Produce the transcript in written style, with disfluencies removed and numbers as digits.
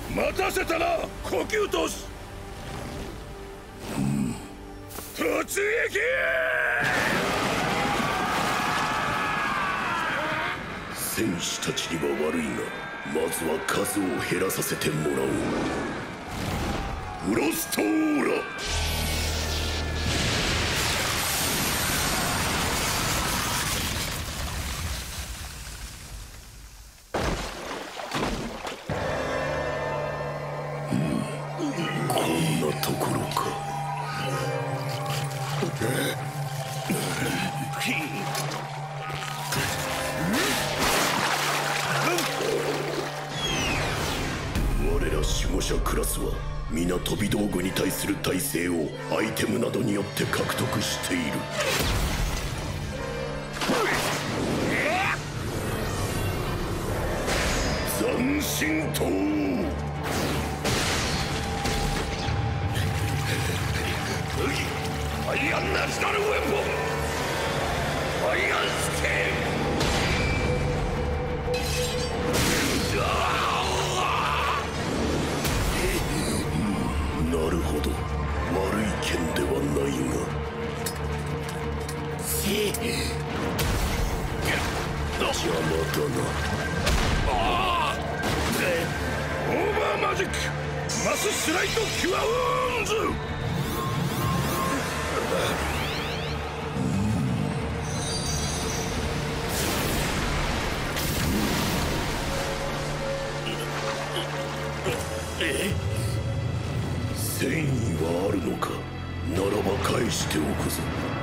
待たせたな呼吸都市。突撃。戦士たちには悪いが、まずは数を減らさせてもらおう。フロストオーラ。こんなところか。我ら守護者クラスは皆飛び道具に対する耐性をアイテムなどによって獲得している。斬新刀。アイアンナショナルウェポン。アイアンスケール。なるほど、悪い剣ではないが。邪魔だな。オーバーマジックマススライドキュアウーンズ。戦意はあるのか。ならば返しておくぞ。